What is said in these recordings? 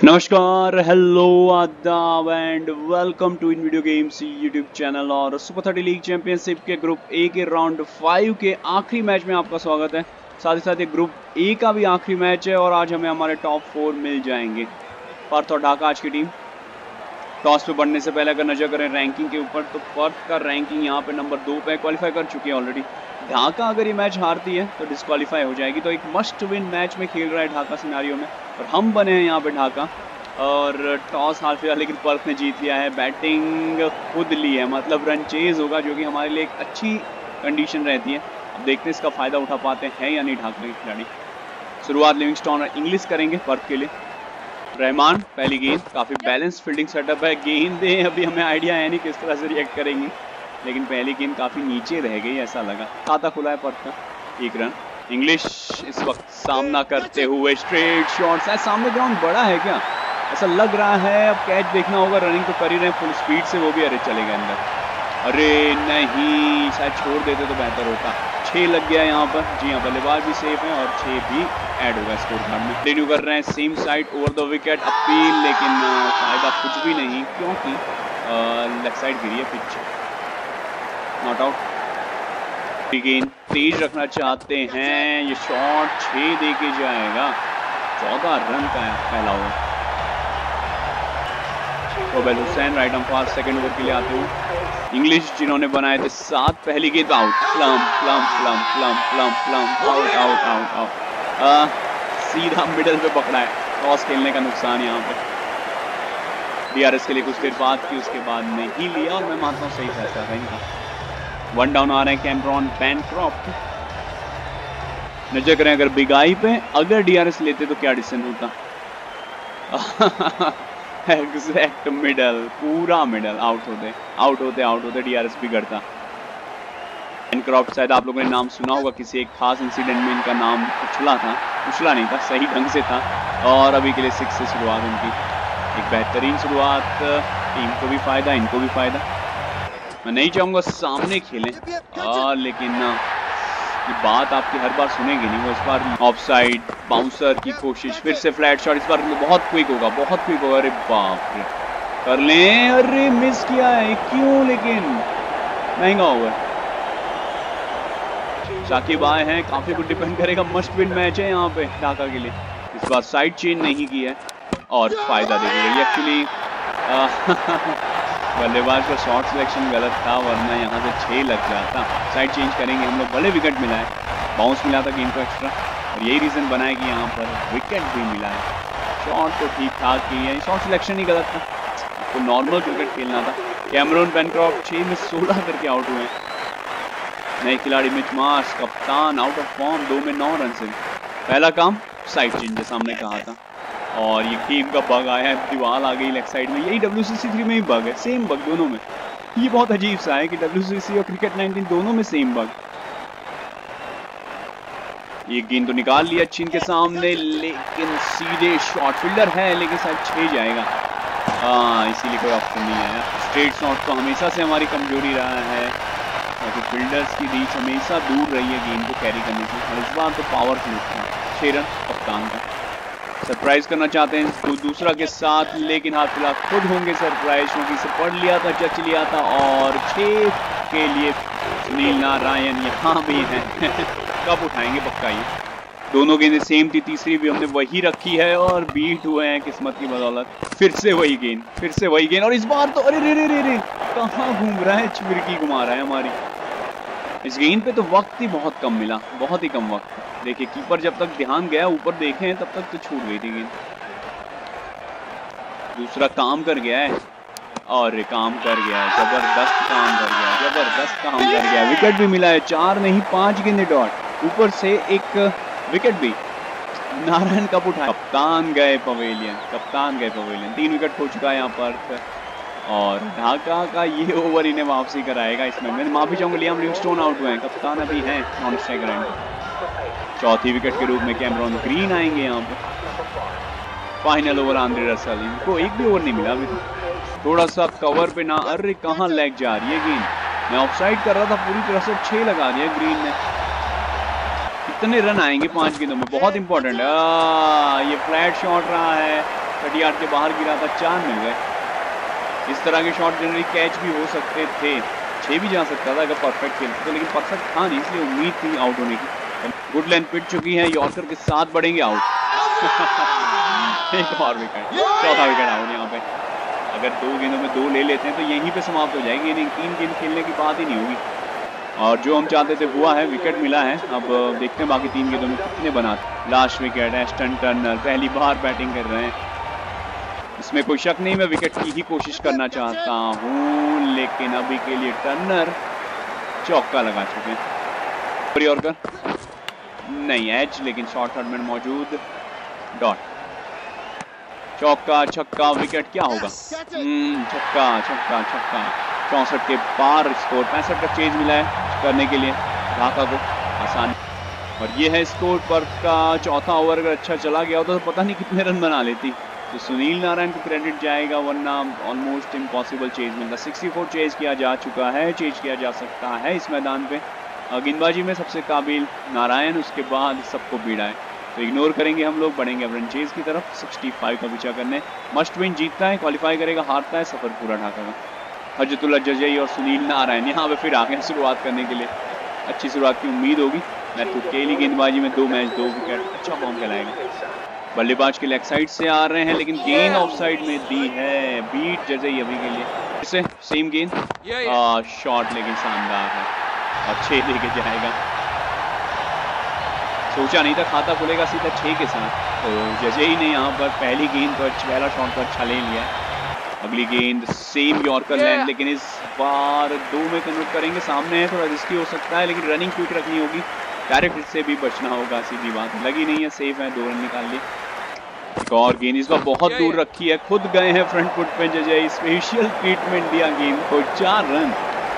नमस्कार, हेलो, आदाब and welcome to in video games YouTube channel. और सुपर 30 लीग चैंपियनशिप के ग्रुप ए के राउंड 5 के आखिरी मैच में आपका स्वागत है। साथ ही साथ ये ग्रुप ए का भी आखिरी मैच है और आज हमें हमारे टॉप 4 मिल जाएंगे। पर्थ और ढाका आज की टीम। टॉस पे बढ़ने से पहले अगर नजर करें रैंकिंग के ऊपर तो पर्थ का रैंकिंग यहाँ पे नंबर 2 पे क्वालिफाई कर चुकी है ऑलरेडी। ढाका अगर ये मैच हारती है तो डिस्क्वालीफाई हो जाएगी, तो एक मस्ट विन मैच में खेल रहा है ढाका सिनारियो में और हम बने हैं यहाँ पे ढाका। और टॉस हार फिर लेकिन पर्थ ने जीत लिया है, बैटिंग खुद ली है, मतलब रन चेज होगा जो कि हमारे लिए एक अच्छी कंडीशन रहती है। अब देखते हैं इसका फायदा उठा पाते हैं या नहीं ढाका के खिलाड़ी। शुरुआत लिविंगस्टोन और इंग्लिश करेंगे पर्थ के लिए। रहमान पहली गेंद, काफी बैलेंस फील्डिंग सेटअप है, गेंदें अभी हमें आइडिया है नहीं किस तरह से रिएक्ट करेंगी, लेकिन पहली गेंद काफी नीचे रह गई ऐसा लगा। खाता खुला है पर्थ का, 1 रन। इंग्लिश इस वक्त सामना करते हुए स्ट्रेट शॉट्स है, सामने ग्राउंड बड़ा है क्या ऐसा लग रहा है। अब कैच देखना होगा, रनिंग तो कर ही रहे हैं फुल स्पीड से, वो भी अरे चले गए अंदर। अरे नहीं, शायद छोड़ देते तो बेहतर होता। 6 लग गया यहाँ पर। जी हाँ, बल्लेबाज भी सेफ है और 6 भी ऐड होगा स्कोर कार्ड में। कंटिन्यू कर रहे हैं same side over the wicket appeal, लेकिन फायदा कुछ भी नहीं क्योंकि लेफ्ट साइड गिरी है पिच। Not out. गेंद तेज रखना चाहते हैं, ये शॉट 6 दे के जाएगा। 14 रन का है पहला ओवर। कोबेल हुसैन राइट अंपायर सेकंड ओवर के लिए आते हुए। इंग्लिश जिन्होंने बनाए थे 7, पहली गेंद out. Plum plum plum plum plum plum out out out out. सीधा मिडल पे पकड़ा है, टॉस खेलने का नुकसान यहाँ पे। डीआरएस के लिए कुछ देर बात की, उसके बाद नहीं लिया और मैं मानता हूँ सही फैसला था इनका। 1 डाउन आ रहे हैं कैमरॉन बैनक्रॉफ्ट। नजर करें अगर बिगाई पे अगर डीआरएस लेते तो क्या डिसीजन होता। एग्जैक्ट मिडल, पूरा मिडल। आउट होते डीआरएस बिगड़ता। बैनक्रॉफ्ट शायद आप लोगों ने नाम सुना होगा, किसी एक खास इंसिडेंट में इनका नाम उछला नहीं था, सही ढंग से था। और अभी के लिए 6 से शुरुआत उनकी, एक बेहतरीन शुरुआत। टीम को भी फायदा, इनको भी फायदा। मैं नहीं चाहूंगा सामने खेलें लेकिन ये बात आपकी हर बार सुनेंगे नहीं वो। इस बार ऑफसाइड, बाउंसर की कोशिश, फिर से फ्लैट शॉट, इस बार बहुत क्विक होगा, बहुत क्विक होगा। अरे बाप रे, कर लें। अरे मिस किया है, क्यों? लेकिन महंगा ओवर। शाकिब आए हैं, काफी कुछ डिपेंड करेगा, मस्ट विन मैच है यहाँ पे ढाका के लिए। इस बार साइड चेंज नहीं की है और फायदा दे गई एक्चुअली। बल्लेबाज का शॉट सिलेक्शन गलत था, वरना यहाँ से 6 लग जाता। साइड चेंज करेंगे हम लोग, भले विकेट मिला है, बाउंस मिला था गेम को एक्स्ट्रा, और यही रीजन बना है कि यहाँ पर विकेट भी मिला है। शॉट तो ठीक ठाक ही है, शॉट सिलेक्शन ही गलत था, तो नॉर्मल क्रिकेट खेलना था। कैमरॉन बैनक्रॉफ्ट 6 में 16 करके आउट हुए। नए खिलाड़ी मिच मार्श कप्तान आउट ऑफ फॉर्म, 2 में 9 रन से। पहला काम साइड चेंज, जैसा हमने कहा था। और ये गेम का बग आया है, दीवार आ गई लेफ्ट साइड में, यही WCC3 में ही बग है, सेम बग दोनों में। ये बहुत अजीब सा है कि WCC और क्रिकेट 19 दोनों में सेम बग। ये गेंद तो निकाल लिया चिन के सामने, लेकिन सीधे शॉट, फील्डर है लेकिन शायद 6 जाएगा। इसीलिए कोई ऑप्शन नहीं आया। स्ट्रेट शॉट तो हमेशा से हमारी कमजोरी रहा है, तो फील्डर्स की रीच हमेशा दूर रही है गेंद को कैरी करने से, और इस बार तो पावरफुल था। 6 रन कप्तान का। सरप्राइज करना चाहते हैं तो दूसरा के साथ, लेकिन हाथ फिलहाल खुद होंगे सरप्राइज, क्योंकि इसे पढ़ लिया था, जच लिया था। और 6 के लिए सुनील नारायण यहाँ भी हैं। कब उठाएंगे पक्का ये। दोनों गेंदें सेम थी, तीसरी भी हमने वही रखी है और बीट हुए हैं किस्मत की बदौलत। फिर से वही गेंद, और इस बार तो अरे रे रे रे कहाँ घूम रहा है, चिमरकी घुमा रहा है हमारी। इस गेंद पे तो वक्त ही बहुत कम मिला, बहुत ही कम वक्त। देखिए कीपर जब तक ध्यान गया ऊपर देखे तब तक तो छूट गई थी गेंद। दूसरा काम कर गया है, और काम कर गया है, जबरदस्त काम कर गया। विकेट भी मिला है, 4 नहीं 5 गेंदें डॉट, ऊपर से एक विकेट भी। नारायण कप उठाया, कप्तान गए पवेलियन। 3 विकेट खो चुका है यहाँ पर, और ढाका का ये ओवर इन्हें वापसी कराएगा। इसमें मैं माफी चाहूंगा, लियाम लिविंगस्टोन आउट हुए हैं, कप्तान अभी हैं नॉन स्ट्राइकर एंड। चौथी विकेट के रूप में कैमरॉन ग्रीन आएंगे यहाँ पे। फाइनल ओवर आंद्रे रसल, इनको एक भी ओवर नहीं मिला अभी तो। थोड़ा सा कवर पे ना, अरे कहाँ लेग जा रही है गेंद, मैं ऑफसाइड कर रहा था पूरी तरह से, 6 लगा दिया ग्रीन ने। कितने रन आएंगे 5 गेंदों में, बहुत इंपॉर्टेंट है। ये फ्लैट शॉट रहा है, 30 यार्ड के बाहर गिरा था, 4 मिल गए। इस तरह के शॉट जनरली कैच भी हो सकते थे, 6 भी जा सकता था अगर परफेक्ट खेलते तो, लेकिन परफेक्ट था नहीं, इसलिए उम्मीद थी आउट होने की। गुड लेंथ पिट चुकी है, यॉर्कर के साथ बढ़ेंगे आउट। एक और विकेट, चौथा विकेट आउट यहाँ पे। अगर 2 गेंदों में 2 ले लेते हैं तो यहीं पे समाप्त हो जाएगी, नहीं 3 गेंद खेलने की बात ही नहीं होगी। और जो हम चाहते थे हुआ है, विकेट मिला है। अब देखते हैं बाकी 3 गेंदों में कितने बनाते। लास्ट विकेट एस्टन टर्नर पहली बार बैटिंग कर रहे हैं, इसमें कोई शक नहीं, मैं विकेट की ही कोशिश करना चाहता हूं, लेकिन अभी के लिए टर्नर चौका लगा चुके हैं। यॉर्कर नहीं, एज, लेकिन शॉर्ट थर्ड में मौजूद, डॉट, चौका छक्का विकेट, क्या होगा? छक्का छक्का छक्का। 64 के पार स्कोर, 65 का चेज मिला है करने के लिए ढाका को, आसान। और ये है स्कोर पर का चौथा ओवर, अगर अच्छा चला गया होता तो पता नहीं कितने रन बना लेती। तो सुनील नारायण को क्रेडिट जाएगा, वरना ऑलमोस्ट इम्पॉसिबल चेज मिलता। 64 चेज किया जा चुका है, चेज किया जा सकता है इस मैदान पे। गेंदबाजी में सबसे काबिल नारायण, उसके बाद सबको बीड़ा है, तो इग्नोर करेंगे हम लोग, बढ़ेंगे अब रन चेज की तरफ। 65 का पीछा करने, मस्ट विन, जीतता है क्वालिफाई करेगा, हारता है सफर पूरा ढाका का। हजतुल्ला जजई और सुनील नारायण यहाँ पे फिर आ गए शुरुआत करने के लिए, अच्छी शुरुआत की उम्मीद होगी। मैथ्यू केली गेंदबाजी में 2 मैच 2 विकेट, अच्छा फॉर्म खेलाएगा। बल्लेबाज के लेग साइड से आ रहे हैं, लेकिन गेंद ऑफ साइड में दी है, बीट जजई अभी के लिए। फिर से सेम गेंद, शॉट लेकिन शानदार है और 6 लेके जाएगा। सोचा नहीं था खाता खुलेगा सीधा 6 के साथ, तो जजई ने यहाँ पर पहली गेंद पर पहला शॉट पर अच्छा ले लिया। अगली गेंद सेम यॉर्कर लेंथ, लेकिन इस बार 2 में कन्वर्ट करेंगे, सामने है, थोड़ा रिस्की हो सकता है, लेकिन रनिंग क्विक रखनी होगी, डायरेक्ट हिट से भी बचना होगा, सीधी बात। लगी नहीं है, सेफ है, 2 रन निकाल लिए। एक और गेंद इस बार बहुत दूर रखी है, खुद गए हैं फ्रंट फुट पे जजई, स्पेशल ट्रीटमेंट दिया गेंद को, 4 रन।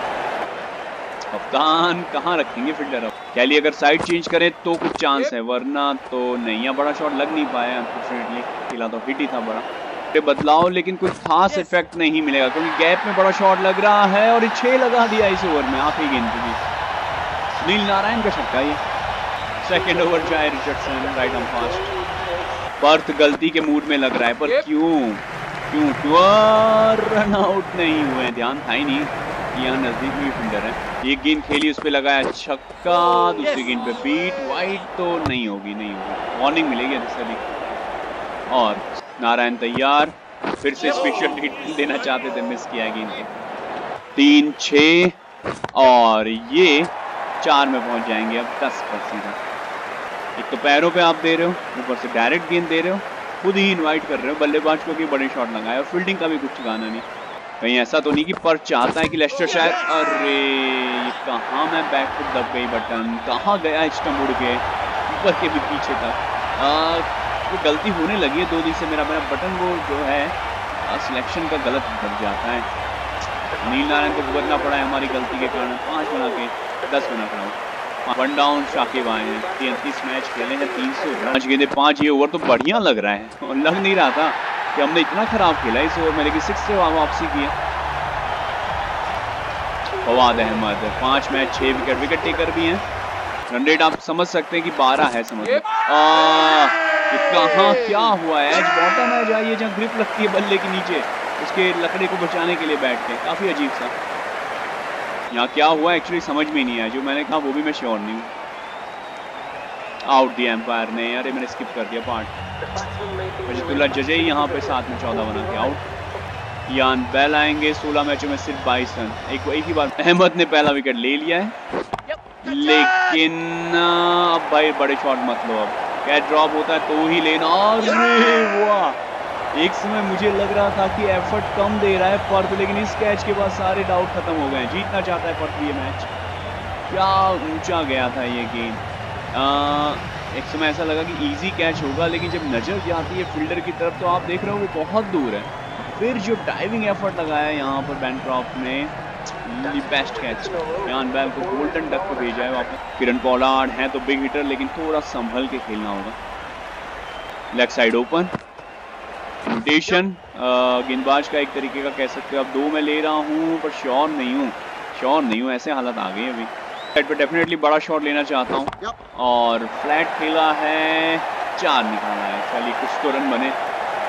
कप्तान कहाँ रखेंगे फील्डर? अब कैली अगर साइड चेंज करें तो कुछ चांस है, वरना तो नहीं। यहाँ बड़ा शॉट लग नहीं पाया अनफॉर्चुनेटली, खिला तो हिट ही था बड़ा। बदलाव लेकिन कुछ खास इफेक्ट नहीं मिलेगा, क्योंकि गैप में बड़ा शॉट लग रहा है और 6 लगा दिया इस ओवर में, आखिरी गेंद की। सुनील नारायण का छक्का, ये सेकंड ओवर जाए रिचर्डसन, राइट आर्म फास्ट। बर्थ गलती के मूड में लग रहा है, पर क्यों क्यों क्यों रन आउट नहीं हुए, ध्यान था ही नहीं कि यहाँ नजदीक में फील्डर है। एक गेंद खेली, उस पे लगाया छक्का, दूसरी गेंद पे बीट, वाइड तो नहीं होगी, नहीं होगी, वार्निंग मिलेगी दूसरी। और नारायण तैयार, फिर से स्पेशल ट्रीटमेंट देना चाहते थे, मिस किया गेंद को। 3-6 और ये 4 में पहुंच जाएंगे अब 10 पर सीधा। एक तो पैरों पे आप दे रहे हो, ऊपर से डायरेक्ट गेंद दे रहे हो, खुद ही इनवाइट कर रहे हो बल्लेबाज को कि बड़े शॉट लगाए, और फील्डिंग का भी कुछ ठिकाना नहीं। कहीं ऐसा तो नहीं कि पर चाहता है कि लेस्टर शायर, अरे ये कहाँ, मैं बैक फुट दब गई, बटन कहाँ गया, स्टंप उड़ के ऊपर के भी पीछे तक। तो गलती होने लगी है 2 दिन से, मेरा बटन वो जो है सिलेक्शन का गलत दब जाता है। नील नारायण को भुगतना पड़ा है हमारी गलती के कारण, 5 बना के 10 बना पड़ा। 1 डाउन, शाकिब आए हैं, 33 मैच खेले हैं, 300 5 गेंदे 5, ये ओवर तो बढ़िया लग रहा है, और लग नहीं रहा था कि हमने इतना खराब खेला इस ओवर में, लेकिन 6 से वापसी की है। Fawad Ahmed 5 match 6 wicket, wicket taker भी हैं। रन रेट आप समझ सकते हैं कि 12 है, समझ लो। कहाँ क्या हुआ है, एज बॉटम है, जाइए जहाँ ग्रिप लगती है बल्ले के नीचे, उसके लकड़े को बचाने के लिए बैठ के, काफी अजीब सा। यहाँ क्या हुआ एक्चुअली समझ में नहीं आया, जो मैंने कहा वो भी मैं श्योर नहीं हूँ। आउट दिया एम्पायर ने, अरे मैंने स्किप कर दिया पार्ट। हजतुल्ला जजई यहाँ पे 7 में 14 बना के आउट। यान बेल आएंगे, 16 मैचों में सिर्फ 22 रन, एक ही बार अहमद ने पहला विकेट ले लिया है, लेकिन अब भाई बड़े शॉट मत लो, अब कैच ड्रॉप होता है तो ही लेना। अरे वाह, एक समय मुझे लग रहा था कि एफर्ट कम दे रहा है पर्थ, लेकिन इस कैच के बाद सारे डाउट खत्म हो गए, जीतना चाहता है पर्थ ये मैच। क्या ऊंचा गया था ये गेंद, एक समय ऐसा लगा कि इजी कैच होगा, लेकिन जब नजर जाती है फील्डर की तरफ तो आप देख रहे हो वो बहुत दूर है। फिर जो डाइविंग एफर्ट लगाया यहाँ पर बैनक्रॉफ्ट ने, बेस्ट कैच, यान बेल को गोल्डन डक पे भेजा है वापस। किरण पोलार्ड है तो बिग हिटर, लेकिन थोड़ा संभल के खेलना होगा। लेग साइड ओपन, इन्विटेशन, गेंदबाज का एक तरीके का कह सकते हो। अब 2 में ले रहा हूँ, पर श्योर नहीं हूँ, ऐसे हालत आ गई अभी। साइड पे डेफिनेटली बड़ा शॉट लेना चाहता हूँ, और फ्लैट खेला है, 4 निकाला है, चलिए कुछ तो रन बने।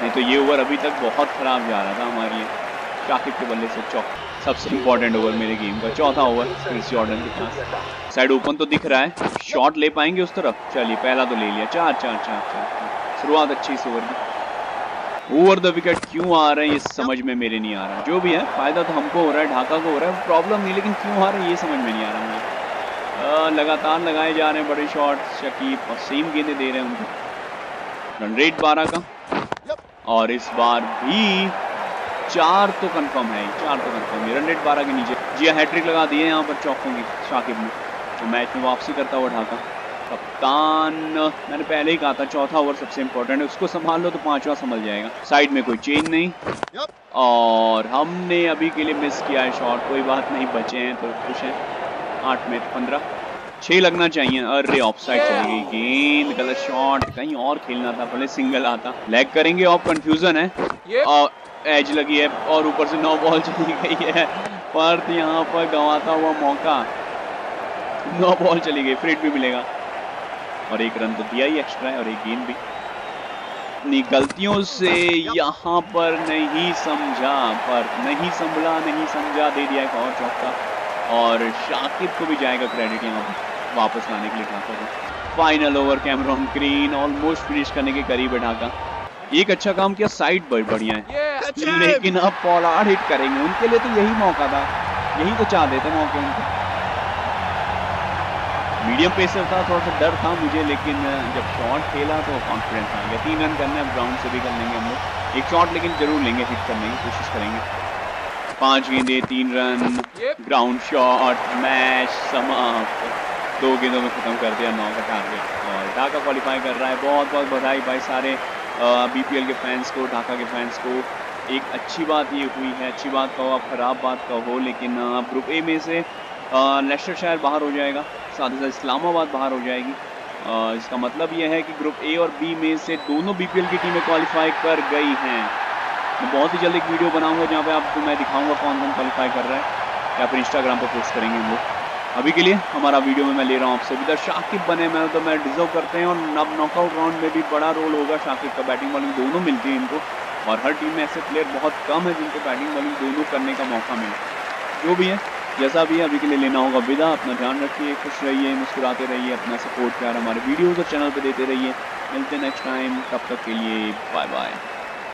नहीं तो ये ओवर अभी तक बहुत खराब जा रहा था हमारे लिए। शाकिब के बल्ले से चौक, सबसे इंपॉर्टेंट ओवर मेरे गेम का, चौथा ओवर क्रिस जॉर्डन के पास। साइड ओपन तो दिख रहा है, शॉट ले पाएंगे उस तरफ। चलिए पहला तो ले लिया, 4-4-4-4। शुरुआत अच्छी इस ओवर की। ओवर द विकेट क्यों आ रहे हैं ये समझ में मेरे नहीं आ रहा। जो भी है फायदा तो हमको हो रहा है, ढाका को हो रहा है, प्रॉब्लम नहीं, लेकिन क्यों आ रहे हैं ये समझ में नहीं आ रहा मुझे। लगातार लगाए जा रहे हैं बड़े शॉट, शकीब और सेम गेंदें दे रहे हैं उनको। रन रेट 12 का, और इस बार भी 4 तो कंफर्म है, 4 तो कंफर्म है। रन रेट 12 के नीचे। जी हैट्रिक लगा दिए यहाँ पर चौकों की शाकिब ने, तो मैच में वापसी करता हुआ ढाका। कप्तान मैंने पहले ही कहा था चौथा ओवर सबसे इंपॉर्टेंट है, उसको संभाल लो तो पांचवा संभल जाएगा। साइड में कोई चेंज नहीं, और हमने अभी के लिए मिस किया है शॉट। कोई बात नहीं, बचे हैं तो खुश हैं। 8 में 15, 6 लगना चाहिए। अरे ऑफसाइड चली गई गेंद, गलत शॉट, कहीं और खेलना था, भले सिंगल आता। लेग करेंगे और कंफ्यूजन है, और एज लगी है, और ऊपर से 9 बॉल चली गई है। पर यहाँ पर गंवाता हुआ मौका, 9 बॉल चली गई, फ्रीड भी मिलेगा, और 1 रन तो दिया ही एक्स्ट्रा है, और 1 गेंद भी। अपनी गलतियों से यहाँ पर नहीं समझा, पर नहीं संभला, नहीं समझा, दे दिया एक और चौका, और शाकिब को भी जाएगा क्रेडिट यहाँ पर वापस लाने के लिए ढाका को। Final over Cameron Green almost finish करने के करीब है ढाका। एक अच्छा काम किया, साइड बढ़िया है, लेकिन अब पॉलार्ड हिट करेंगे, उनके लिए तो यही मौका था, यही तो चाह देते मौके उनको। मीडियम पेसर था, थोड़ा सा डर था मुझे, लेकिन जब शॉट खेला तो कॉन्फिडेंस आ गया। 3 रन करना है, ग्राउंड से भी कर लेंगे हम लोग। एक शॉट लेकिन जरूर लेंगे, हिट करने की कोशिश करेंगे। 5 गेंदे 3 रन, ग्राउंड शॉट, मैच समाप्त। 2 गेंदों में खत्म कर दिया 9 का टारगेट, और ढाका क्वालिफाई कर रहा है। बहुत बहुत बधाई भाई सारे बीपीएल के फैंस को, ढाका के फैंस को। एक अच्छी बात ये हुई है, अच्छी बात कहो आप, खराब बात कहो, लेकिन ग्रुप ए में से लेस्टरशायर बाहर हो जाएगा, साथ ही साथ इस्लामाबाद बाहर हो जाएगी। इसका मतलब यह है कि ग्रुप ए और बी में से दोनों बीपीएल की टीमें क्वालिफाई कर गई हैं। मैं बहुत ही जल्द एक वीडियो बनाऊंगा जहाँ पे आपको मैं दिखाऊंगा कौन कौन क्वालिफाई कर रहा है, या फिर इंस्टाग्राम पर पोस्ट करेंगे हम लोग। अभी के लिए हमारा वीडियो में मैं ले रहा हूँ आपसे विदा। शाकिब बने मैं तो मैं डिजर्व करते हैं, और अब नॉकआउट राउंड में भी बड़ा रोल होगा शाकिब का। बैटिंग बॉलिंग दोनों मिलती है इनको, और हर टीम में ऐसे प्लेयर बहुत कम है जिनको बैटिंग बॉलिंग दोनों करने का मौका मिले। जो भी है, जैसा भी है, अभी के लिए लेना होगा विदा। अपना ध्यान रखिए, खुश रहिए, मुस्कुराते रहिए, अपना सपोर्ट प्यार हमारे वीडियोज़ और चैनल पर देते रहिए। मिलते हैं नेक्स्ट टाइम, तब तक के लिए बाय बाय।